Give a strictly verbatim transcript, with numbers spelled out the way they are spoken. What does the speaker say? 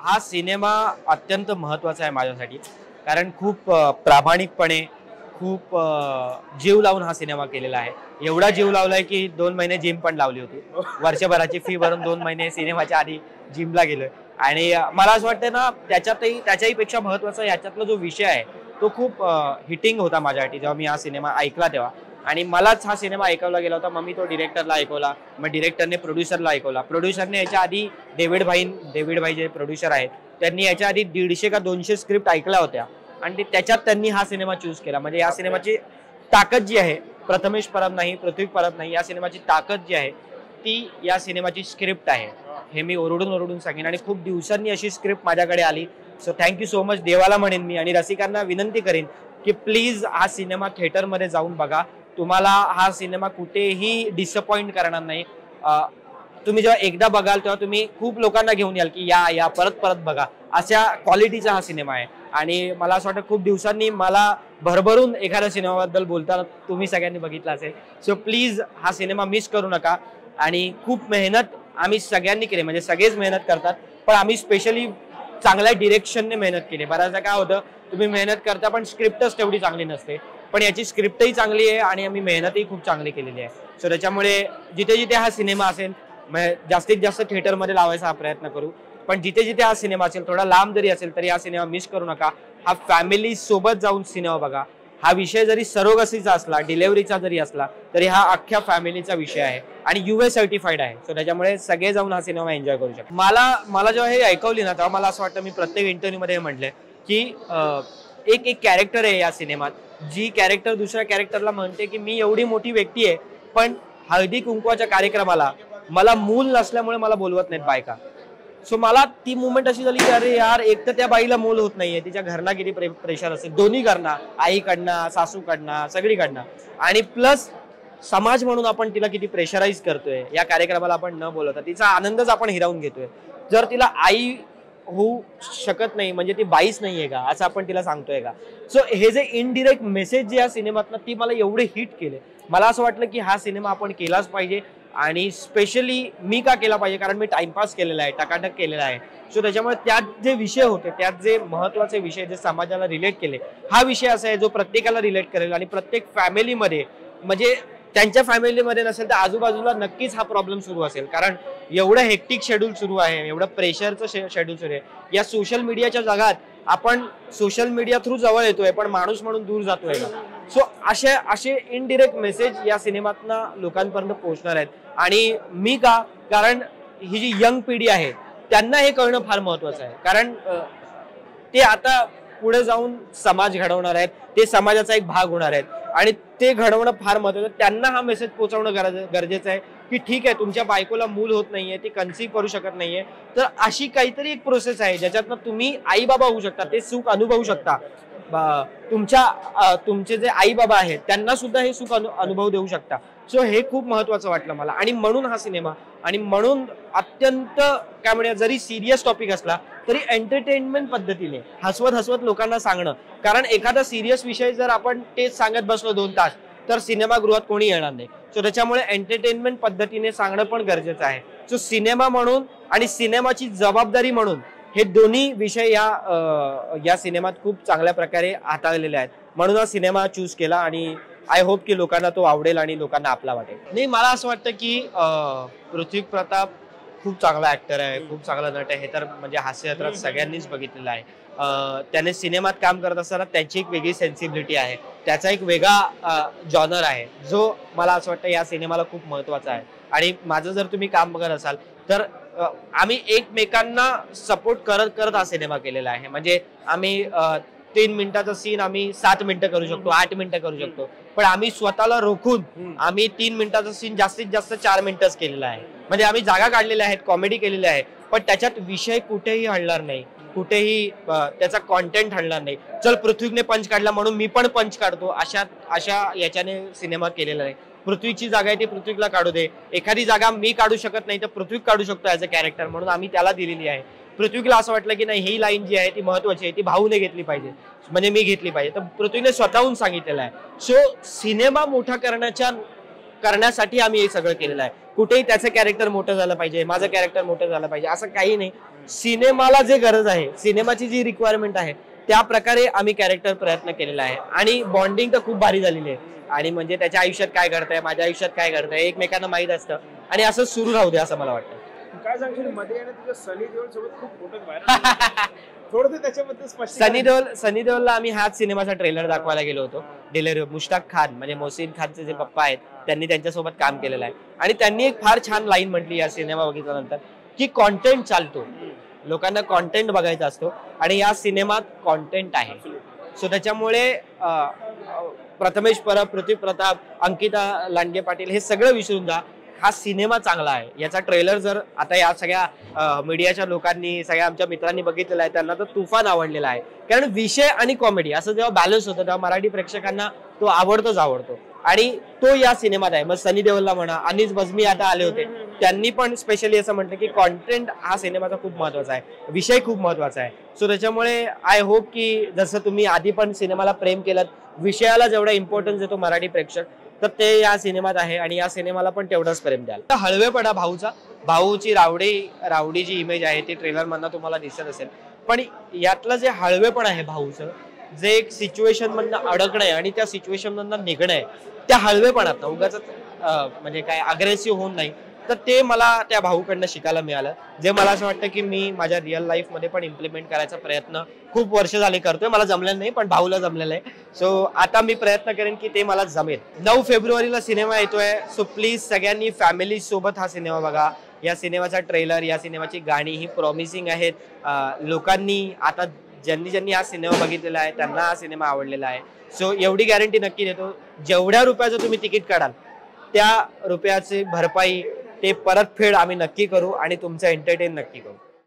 हा सिनेमा अत्यंत महत्त्वाचा आहे माझ्यासाठी, कारण खूप प्रामाणिकपणे खूप जीव लावून हा सिनेमा केलेला आहे। एवढा जीव लावलाय की दोन महिने जिम पण लावली होती। वर्षभराची फी भरून दोन महिने सिनेमाच्या आधी जिमला गेलोय आणि मला असं वाटतं ना, त्याच्यातही त्याच्याही पेक्षा महत्त्वाचा याच्यातला जो विषय आहे तो खूप हिटिंग होता माझ्यासाठी जेव्हा मी हा सिनेमा ऐकला तेव्हा। आणि मलाच हा सिनेमा ऐकवला गेला होता, मग मी तो डिरेक्टरला ऐकवला, मग डिरेक्टरने प्रोड्युसरला ऐकवला, प्रोड्युसरने याच्या आधी डेव्हिड भाई डेव्हिड भाई जे प्रोड्युसर आहेत त्यांनी याच्या आधी दीडशे का दोनशे स्क्रिप्ट ऐकल्या होत्या आणि त्याच्यात त्यांनी हा सिनेमा चूज केला। म्हणजे या सिनेमाची ताकद जी आहे, प्रथमेश परब नाही, पृथ्वी परब नाही, या सिनेमाची ताकद जी आहे ती या सिनेमाची स्क्रिप्ट आहे, हे मी ओरडून ओरडून सांगेन। आणि खूप दिवसांनी अशी स्क्रिप्ट माझ्याकडे आली, सो थँक्यू सो मच देवाला म्हणेन मी, आणि रसिकांना विनंती करेन की प्लीज हा सिनेमा थिएटरमध्ये जाऊन बघा। तुम्हाला हा सिनेमा कुठेही डिसअपॉइंट करणार नाही। तुम्ही जेव्हा एकदा बघाल तेव्हा तुम्ही खूप लोकांना घेऊन याल की या या परत परत बघा, अशा क्वालिटीचा हा सिनेमा आहे। आणि मला असं वाटतं खूप दिवसांनी मला भरभरून एखाद्या सिनेमाबद्दल बोलताना तुम्ही सगळ्यांनी बघितला असेल, सो प्लीज हा सिनेमा मिस करू नका। आणि खूप मेहनत आम्ही सगळ्यांनी केली, म्हणजे सगळेच मेहनत करतात, पण आम्ही स्पेशली चांगल्या डिरेक्शनने मेहनत केली। बऱ्याचदा काय होतं, तुम्ही मेहनत करता पण स्क्रिप्टच तेवढी चांगली नसते, पण याची स्क्रिप्टही चांगली आहे आणि आम्ही मेहनतही खूप चांगली केलेली आहे। सो त्याच्यामुळे जिथे जिथे हा सिनेमा असेल जास्तीत जास्त थिएटरमध्ये लावायचा हा प्रयत्न करू, पण जिथे जिथे हा सिनेमा असेल थोडा लांब जरी असेल तरी हा सिनेमा मिस करू नका। हा फॅमिली सोबत जाऊन सिनेमा बघा। हा विषय जरी सरोगसीचा असला, डिलेव्हरीचा जरी असला तरी हा अख्ख्या फॅमिलीचा विषय आहे आणि युए सर्टिफाईड आहे। सो त्याच्यामुळे सगळे जाऊन हा सिनेमा एन्जॉय करू शकतात। मला मला जेव्हा हे ऐकवली ना तेव्हा मला असं वाटतं, मी प्रत्येक इंटरव्ह्यूमध्ये हे म्हटलंय की एक एक कॅरेक्टर आहे या सिनेमात, जी कॅरेक्टर दुसऱ्या कॅरेक्टरला म्हणते की मी एवढी मोठी व्यक्ती आहे पण हळदी कुंकवाच्या कार्यक्रमाला मला मूल नसल्यामुळे मला बोलवत नाहीत बायका। सो मला ती मुवमेंट अशी झाली की अरे यार, एक तर त्या बाईला मूल होत नाहीये, तिच्या घरना किती प्रे, प्रेशर असेल, दोन्ही घरना, आईकडनं, सासूकडनं, सगळीकडनं, आणि प्लस समाज म्हणून आपण तिला किती प्रेशराईज करतोय, या कार्यक्रमाला आपण न बोलवता तिचा आनंदच आपण हिरावून घेतोय। जर तिला आई होऊ शकत नाही म्हणजे ती बाईच नाहीये का, असं आपण तिला सांगतोय का? सो हे जे इनडिरेक्ट मेसेज जे या सिनेमातनं ती मला एवढे हिट केले, मला असं वाटलं की हा सिनेमा आपण केलाच पाहिजे। आणि स्पेशली मी का केला पाहिजे, कारण मी टाइमपास केलेला आहे, टकाटक केलेला आहे। सो त्याच्यामुळे त्यात जे विषय होते, त्यात जे महत्त्वाचे विषय जे समाजाला रिलेट केले, हा विषय असा आहे जो प्रत्येकाला रिलेट करेल आणि प्रत्येक फॅमिलीमध्ये, म्हणजे त्यांच्या फॅमिलीमध्ये नसेल तर आजूबाजूला नक्कीच हा प्रॉब्लेम सुरू असेल, कारण एवढं हेक्टिक शेड्यूल सुरू आहे, एवढं प्रेशरचं शेड्यूल सुरू आहे। या सोशल मीडियाच्या जगात आपण सोशल मीडिया थ्रू जवळ येतोय पण माणूस म्हणून दूर जातोय। सो असे असे इनडिरेक्ट मेसेज या सिनेमातनं लोकांपर्यंत पोहोचणार आहेत। आणि मी का, कारण ही जी यंग पिढी आहे त्यांना हे कळणं फार महत्त्वाचं आहे, कारण ते आता पुढे जाऊन समाज घडवणार आहेत, ते समाजाचा एक भाग होणार आहेत आणि ते घडवणं फार महत्त्वाचं आहे। त्यांना हा मेसेज पोहोचवणं गरजेचं आहे की ठीक आहे, तुमच्या बायकोला मूल होत नाहीये, ती कन्सीव्ह करू शकत नाहीये, तर अशी काहीतरी एक प्रोसेस आहे ज्याच्यातनं तुम्ही आई बाबा होऊ शकता, ते सुख अनुभवू शकता। तुमच्या तुमचे जे आई बाबा आहेत त्यांना सुद्धा हे सुख अनु अनुभव देऊ शकता। सो हे खूप महत्त्वाचं वाटलं मला, आणि म्हणून हा सिनेमा, आणि म्हणून अत्यंत काय म्हणूया, जरी सिरियस टॉपिक असला तरी एंटरटेनमेंट पद्धतीने हसवत हसवत लोकांना सांगणं, कारण एखादा सिरियस विषय जर आपण तेच सांगत बसलो दोन तास तर सिनेमागृहात कोणी येणार नाही। सो त्याच्यामुळे एंटरटेनमेंट पद्धतीने सांगणं पण गरजेचं आहे। सो सिनेमा म्हणून आणि सिनेमाची जबाबदारी म्हणून हे दोन्ही विषय या या सिनेमात खूप चांगल्या प्रकारे हाताळलेले आहेत, म्हणून हा सिनेमा चूज केला आणि आय होप की लोकांना तो आवडेल आणि लोकांना आपला वाटेल। नाही, मला असं वाटतं की पृथ्वी प्रताप खूप चांगला ऍक्टर आहे, खूप चांगला नट आहे, हे तर म्हणजे हास्यचित्रात सगळ्यांनीच बघितलेलं आहे। त्याने सिनेमात काम करत असताना त्याची एक वेगळी सेन्सिबिलिटी आहे, त्याचा एक वेगळा जॉनर आहे, जो मला असं वाटतं या सिनेमाला खूप महत्त्वाचा आहे। आणि माझं जर तुम्ही काम बघत असाल तर आम्ही एकमेकांना सपोर्ट करत करत हा सिनेमा केलेला आहे। म्हणजे आम्ही तीन मिनिटाचा सीन आम्ही सात मिनिटं करू शकतो, आठ मिनिटं करू शकतो, पण आम्ही स्वतःला रोखून आम्ही तीन मिनिटाचा सीन जास्तीत जास्त चार मिनिटच केलेला आहे। म्हणजे आम्ही जागा काढलेल्या आहेत, कॉमेडी केलेली आहे, पण त्याच्यात विषय कुठेही हलणार नाही, कुठेही त्याचा कॉन्टेंट हलणार नाही। चल पृथ्वीने पंच काढला म्हणून मी पण पंच काढतो, अशा अशा याच्याने सिनेमा केलेला आहे। पृथ्वीची जागा आहे ती पृथ्वीला काढू दे, एखादी जागा मी काढू शकत नाही तर पृथ्वी काढू शकतो ॲज अ कॅरेक्टर, म्हणून आम्ही त्याला दिलेली आहे। पृथ्वीला असं वाटलं की नाही, ही लाईन जी आहे ती महत्त्वाची आहे, ती भाऊने घेतली पाहिजे, म्हणजे मी घेतली पाहिजे, तर पृथ्वीने स्वतःहून सांगितलेलं आहे। सो सिनेमा मोठा करण्याच्या करण्यासाठी आम्ही हे सगळं केलेलं आहे। कुठेही त्याचं कॅरेक्टर मोठं झालं पाहिजे, माझं कॅरेक्टर मोठं झालं पाहिजे असं काही नाही. सिनेमाला जे गरज आहे, सिनेमाची जी रिक्वायरमेंट आहे त्या प्रकारे आम्ही कॅरेक्टर प्रयत्न केलेला आहे आणि बॉन्डिंग तर खूप भारी झालेली आहे. आणि म्हणजे त्याच्या आयुष्यात काय घडतंय, माझ्या आयुष्यात काय घडतंय, एकमेकांना माहित असतं आणि असं सुरू राहू दे असं मला वाटतं. काय सांगशील मध्ये आणि तुझ्या सनी देओल सोबत खूप फोटो व्हायरल थोडं त्याच्याबद्दल स्पष्ट. सनी देओल सनी देओलला आम्ही हाच सिनेमाचा ट्रेलर दाखवायला गेलो होतो. डिलेव्हरी मुश्ताक खान म्हणजे मोहसिन खानचे जे पप्पा आहेत त्यांनी त्यांच्यासोबत काम केलेलं आहे आणि त्यांनी एक फार छान लाईन म्हटली या सिनेमा बघितल्यानंतर की कॉन्टेंट चालतो, लोकांना कॉन्टेंट बघायचा असतो आणि या सिनेमात कॉन्टेंट आहे. सो त्याच्यामुळे प्रथमेश परब, पृथ्वी प्रताप, अंकिता लांडगे पाटील हे सगळं विसरून जा. हा सिनेमा चांगला आहे. याचा ट्रेलर जर आता या सगळ्या मीडियाच्या लोकांनी, सगळ्या आमच्या मित्रांनी बघितलेला आहे त्यांना तर तुफान आवडलेला आहे. कारण विषय आणि कॉमेडी असं जेव्हा बॅलन्स होतं तेव्हा मराठी प्रेक्षकांना तो आवडतोच आवडतो आणि तो या सिनेमात आहे. मग सनी देओलला म्हणा, अनीस बज्मी आता आले होते, त्यांनी पण स्पेशली असं म्हटलं की कॉन्टेंट हा सिनेमाचा खूप महत्वाचा आहे, विषय खूप महत्वाचा आहे. सो त्याच्यामुळे आय होप की जसं तुम्ही आधी पण सिनेमाला प्रेम केलं, विषयाला जेवढा इम्पॉर्टन्स देतो मराठी प्रेक्षक, तर ते या सिनेमात आहे आणि या सिनेमाला पण तेवढंच प्रेम द्याल. हळवेपणा भाऊचा, भाऊची रावडी रावडी जी इमेज आहे ती ट्रेलर मधनं तुम्हाला दिसत असेल, पण यातलं जे हळवेपण आहे भाऊचं, जे एक सिच्युएशन मधनं अडकणं आहे आणि त्या सिच्युएशन मधनं निघणं आहे, त्या हळवेपणात उगाच म्हणजे काय अग्रेसिव्ह होऊन नाही, तर ते मला त्या भाऊकडनं शिकायला मिळालं. जे मला असं वाटतं की मी माझ्या रिअल लाईफ मध्ये पण इम्प्लिमेंट करायचा प्रयत्न खूप वर्ष झाले करतोय. मला जमलेलं नाही पण भाऊला जमलेलं आहे. सो आता मी प्रयत्न करेन की ते मला जमेल. नऊ फेब्रुवारीला सिनेमा येतोय. सो प्लीज सगळ्यांनी फॅमिली सोबत हा सिनेमा बघा. या सिनेमाचा ट्रेलर, या सिनेमाची गाणी ही प्रॉमिसिंग आहेत. लोकांनी आता ज्यांनी ज्यांनी हा सिनेमा बघितलेला आहे त्यांना हा सिनेमा आवडलेला आहे. सो एवढी गॅरंटी नक्की देतो, जेवढ्या रुपयाचं तुम्ही तिकीट काढाल त्या रुपयाची भरपाई, ते परतफेड आम्ही नक्की करू आणि तुमचं एंटरटेन नक्की करू.